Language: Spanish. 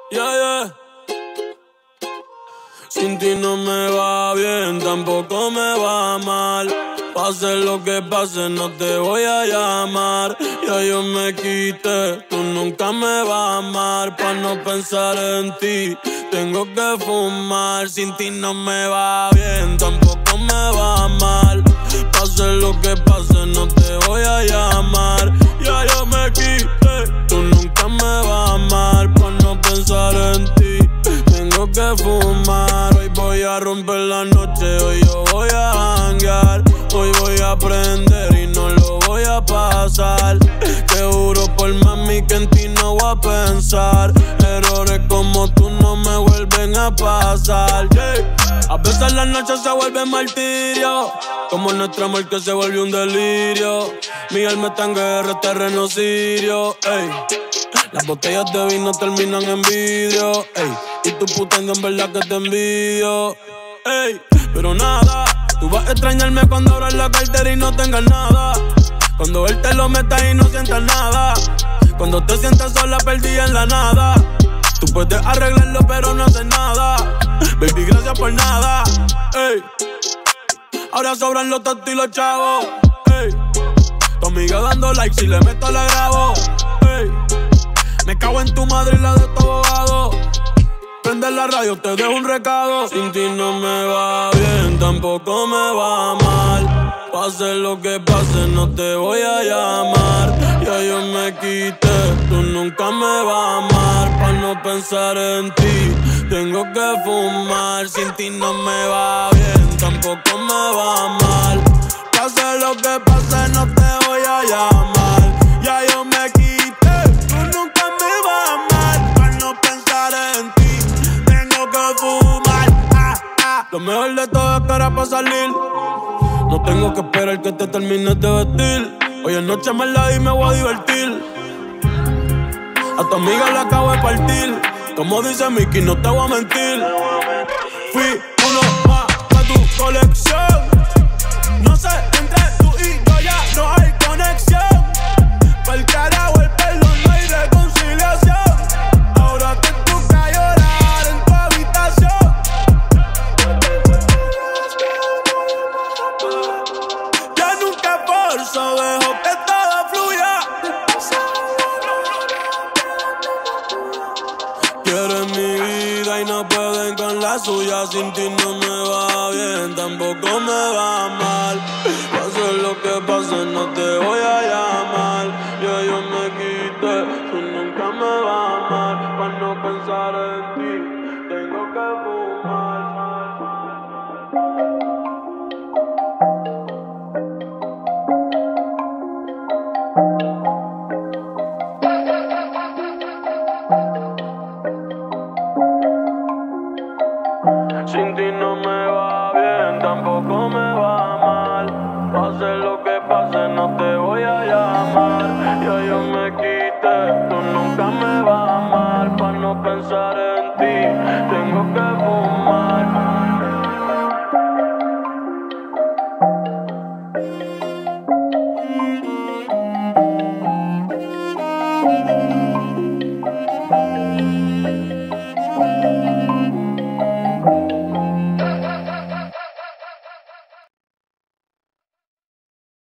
Yeah, yeah. Sin ti no me va bien, tampoco me va mal. Pase lo que pase, no te voy a llamar. Ya yo me quité, tú nunca me vas a amar. Pa' no pensar en ti, tengo que fumar. Sin ti no me va bien, tampoco me va mal. Pase lo que pase, no te voy a llamar. Ya yo me quité, tú nunca me vas a amar. Pa' no pensar en ti, tengo que fumar. Hoy voy a romper la noche, hoy yo voy a janguear. Hoy voy a aprender y no lo voy a pasar. Te juro por mami que en ti no voy a pensar. Errores como tú no me vuelven a pasar, yeah. A veces la noche se vuelve martirio, como nuestro amor que se volvió un delirio. Mi alma está en guerra, terreno sirio, ey. Las botellas de vino terminan en vidrio, ey. Y tu puteando en verdad que te envidio, ey. Pero nada, tú vas a extrañarme cuando abras la cartera y no tengas nada. Cuando él te lo meta y no sientas nada. Cuando te sientas sola, perdida en la nada. Tú puedes arreglarlo pero no haces nada. Baby, gracias por nada, ey. Ahora sobran los tontos y los chavos, ey. Tu amiga dando like, si le meto la grabo, ey. Me cago en tu madre y la de tu abogado. Prende la radio, te dejo un recado. Sin ti no me va bien, tampoco me va mal. Pase lo que pase, no te voy a llamar. Ya yo me quité, tú nunca me vas a amar. Pa' no pensar en ti, tengo que fumar. Sin ti no me va bien, tampoco me va mal. Pase lo que pase, no te voy a llamar. Ya yo me quité, tú nunca me vas a amar. Pa' no pensar en ti, tengo que fumar. Lo mejor de todo es que ahora pa' salir no tengo que esperar que te termines de vestir. Hoy en noche me la di y me voy a divertir. A tu amiga la acabo de partir. Como dice Mickey, no te voy a mentir. Fui uno más pa' tu colección. No sé, entre tú y yo ya no hay conexión. Pa'l carajo el perdón, no hay reconciliación. Ahora te toca llorar en tu habitación. Ya nunca forzo, dejo que todo fluya. Quieren mi vida y no pueden con la suya. Sin ti no me va bien, tampoco me va mal. Pase lo que pase, no te voy a llamar. Ya yo me quité, tú nunca me vas a amar. Pa' no pensar